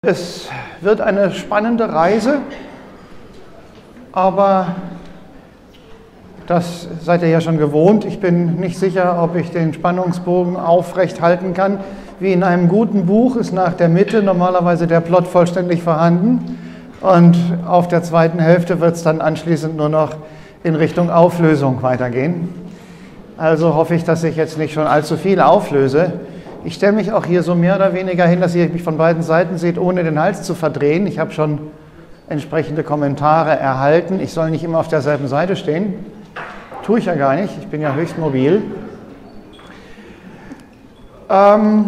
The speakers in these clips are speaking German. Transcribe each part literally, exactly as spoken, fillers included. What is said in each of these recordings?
Es wird eine spannende Reise, aber das seid ihr ja schon gewohnt. Ich bin nicht sicher, ob ich den Spannungsbogen aufrecht halten kann. Wie in einem guten Buch ist nach der Mitte normalerweise der Plot vollständig vorhanden und auf der zweiten Hälfte wird es dann anschließend nur noch in Richtung Auflösung weitergehen. Also hoffe ich, dass ich jetzt nicht schon allzu viel auflöse. Ich stelle mich auch hier so mehr oder weniger hin, dass ihr mich von beiden Seiten seht, ohne den Hals zu verdrehen. Ich habe schon entsprechende Kommentare erhalten. Ich soll nicht immer auf derselben Seite stehen. Tue ich ja gar nicht. Ich bin ja höchst mobil. Ähm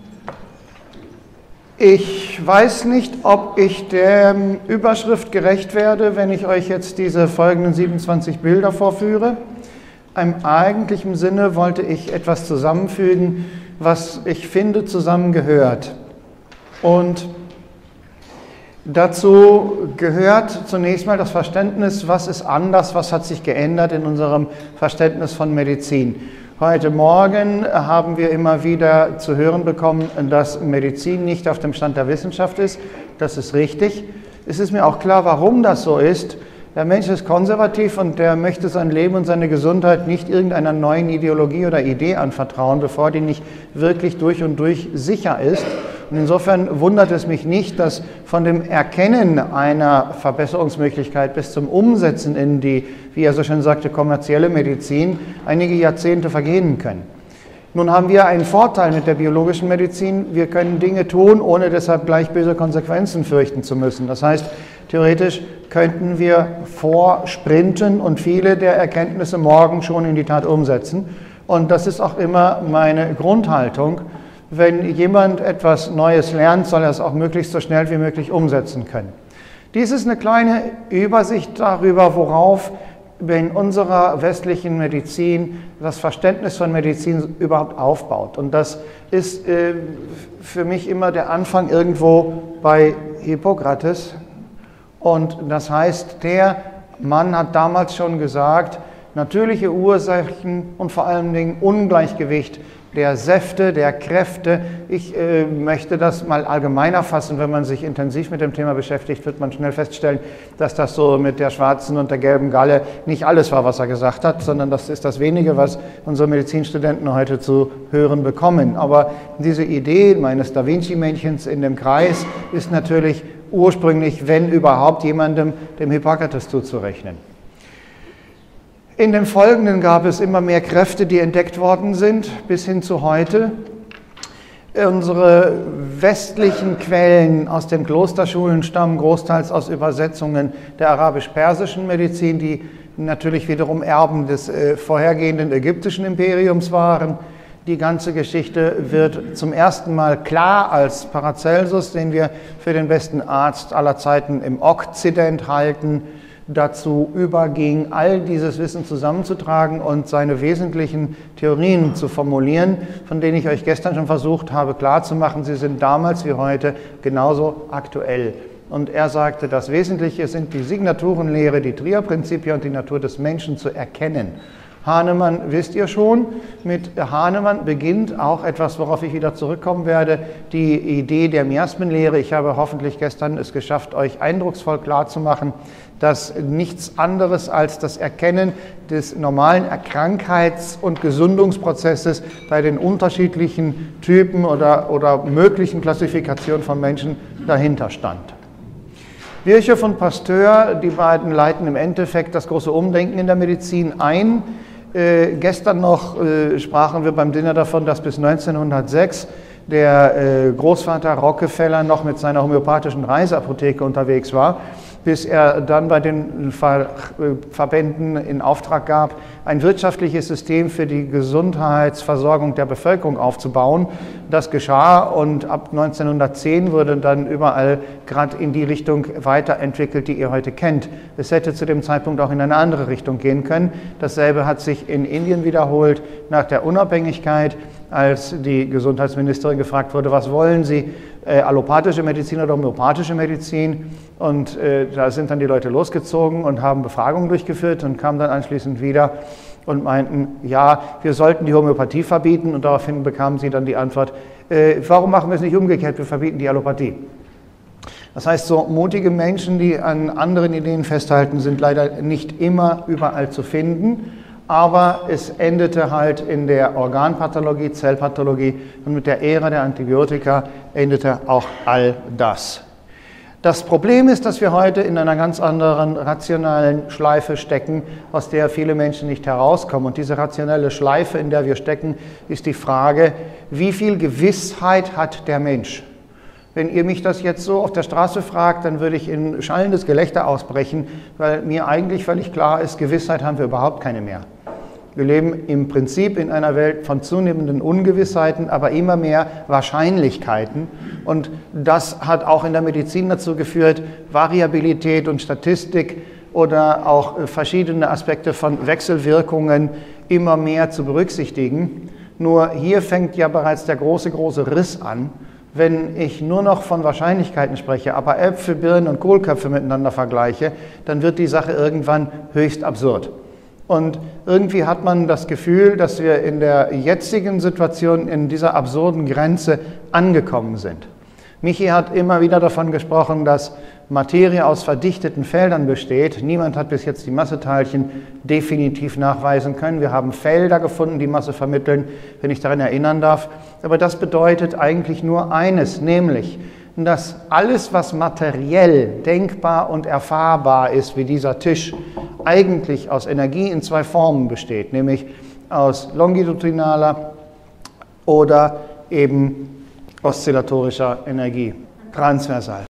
ich weiß nicht, ob ich der Überschrift gerecht werde, wenn ich euch jetzt diese folgenden siebenundzwanzig Bilder vorführe. Im eigentlichen Sinne wollte ich etwas zusammenfügen, was ich finde zusammengehört. Und dazu gehört zunächst mal das Verständnis, was ist anders, was hat sich geändert in unserem Verständnis von Medizin. Heute Morgen haben wir immer wieder zu hören bekommen, dass Medizin nicht auf dem Stand der Wissenschaft ist. Das ist richtig. Es ist mir auch klar, warum das so ist. Der Mensch ist konservativ und der möchte sein Leben und seine Gesundheit nicht irgendeiner neuen Ideologie oder Idee anvertrauen, bevor die nicht wirklich durch und durch sicher ist. Und insofern wundert es mich nicht, dass von dem Erkennen einer Verbesserungsmöglichkeit bis zum Umsetzen in die, wie er so schön sagte, kommerzielle Medizin einige Jahrzehnte vergehen können. Nun haben wir einen Vorteil mit der biologischen Medizin. Wir können Dinge tun, ohne deshalb gleich böse Konsequenzen fürchten zu müssen. Das heißt, theoretisch könnten wir vorsprinten und viele der Erkenntnisse morgen schon in die Tat umsetzen. Und das ist auch immer meine Grundhaltung. Wenn jemand etwas Neues lernt, soll er es auch möglichst so schnell wie möglich umsetzen können. Dies ist eine kleine Übersicht darüber, worauf in unserer westlichen Medizin das Verständnis von Medizin überhaupt aufbaut. Und das ist äh, für mich immer der Anfang irgendwo bei Hippokrates. Und das heißt, der Mann hat damals schon gesagt, natürliche Ursachen und vor allen Dingen Ungleichgewicht der Säfte, der Kräfte. Ich äh, möchte das mal allgemeiner fassen. Wenn man sich intensiv mit dem Thema beschäftigt, wird man schnell feststellen, dass das so mit der schwarzen und der gelben Galle nicht alles war, was er gesagt hat, sondern das ist das Wenige, was unsere Medizinstudenten heute zu hören bekommen. Aber diese Idee meines Da Vinci-Männchens in dem Kreis ist natürlich ursprünglich, wenn überhaupt, jemandem dem Hippokrates zuzurechnen. In dem Folgenden gab es immer mehr Kräfte, die entdeckt worden sind, bis hin zu heute. Unsere westlichen Quellen aus den Klosterschulen stammen großteils aus Übersetzungen der arabisch-persischen Medizin, die natürlich wiederum Erben des äh, vorhergehenden ägyptischen Imperiums waren. Die ganze Geschichte wird zum ersten Mal klar, als Paracelsus, den wir für den besten Arzt aller Zeiten im Okzident halten, dazu überging, all dieses Wissen zusammenzutragen und seine wesentlichen Theorien zu formulieren, von denen ich euch gestern schon versucht habe klarzumachen, sie sind damals wie heute genauso aktuell. Und er sagte, das Wesentliche sind die Signaturenlehre, die Tria-Prinzipien und die Natur des Menschen zu erkennen. Hahnemann wisst ihr schon, mit Hahnemann beginnt auch etwas, worauf ich wieder zurückkommen werde, die Idee der Miasmenlehre. Ich habe hoffentlich gestern es geschafft, euch eindrucksvoll klarzumachen, dass nichts anderes als das Erkennen des normalen Krankheits- und Gesundungsprozesses bei den unterschiedlichen Typen oder, oder möglichen Klassifikationen von Menschen dahinter stand. Virchow und Pasteur, die beiden leiten im Endeffekt das große Umdenken in der Medizin ein. Äh, gestern noch äh, sprachen wir beim Dinner davon, dass bis neunzehnhundertsechs der äh, Großvater Rockefeller noch mit seiner homöopathischen Reiseapotheke unterwegs war, bis er dann bei den Ver Verbänden in Auftrag gab, ein wirtschaftliches System für die Gesundheitsversorgung der Bevölkerung aufzubauen. Das geschah und ab neunzehnhundertzehn wurde dann überall gerade in die Richtung weiterentwickelt, die ihr heute kennt. Es hätte zu dem Zeitpunkt auch in eine andere Richtung gehen können. Dasselbe hat sich in Indien wiederholt nach der Unabhängigkeit, als die Gesundheitsministerin gefragt wurde, was wollen Sie, äh, allopathische Medizin oder homöopathische Medizin? Und äh, da sind dann die Leute losgezogen und haben Befragungen durchgeführt und kamen dann anschließend wieder und meinten, ja, wir sollten die Homöopathie verbieten. Und daraufhin bekamen sie dann die Antwort, äh, warum machen wir es nicht umgekehrt, wir verbieten die Allopathie. Das heißt, so mutige Menschen, die an anderen Ideen festhalten, sind leider nicht immer überall zu finden. Aber es endete halt in der Organpathologie, Zellpathologie und mit der Ära der Antibiotika endete auch all das. Das Problem ist, dass wir heute in einer ganz anderen rationalen Schleife stecken, aus der viele Menschen nicht herauskommen. Und diese rationelle Schleife, in der wir stecken, ist die Frage, wie viel Gewissheit hat der Mensch? Wenn ihr mich das jetzt so auf der Straße fragt, dann würde ich in schallendes Gelächter ausbrechen, weil mir eigentlich völlig klar ist, Gewissheit haben wir überhaupt keine mehr. Wir leben im Prinzip in einer Welt von zunehmenden Ungewissheiten, aber immer mehr Wahrscheinlichkeiten. Und das hat auch in der Medizin dazu geführt, Variabilität und Statistik oder auch verschiedene Aspekte von Wechselwirkungen immer mehr zu berücksichtigen. Nur hier fängt ja bereits der große, große Riss an. Wenn ich nur noch von Wahrscheinlichkeiten spreche, aber Äpfel, Birnen und Kohlköpfe miteinander vergleiche, dann wird die Sache irgendwann höchst absurd. Und irgendwie hat man das Gefühl, dass wir in der jetzigen Situation in dieser absurden Grenze angekommen sind. Michi hat immer wieder davon gesprochen, dass Materie aus verdichteten Feldern besteht. Niemand hat bis jetzt die Masseteilchen definitiv nachweisen können. Wir haben Felder gefunden, die Masse vermitteln, wenn ich daran erinnern darf. Aber das bedeutet eigentlich nur eines, nämlich, dass alles, was materiell denkbar und erfahrbar ist, wie dieser Tisch, eigentlich aus Energie in zwei Formen besteht, nämlich aus longitudinaler oder eben oszillatorischer Energie, transversal.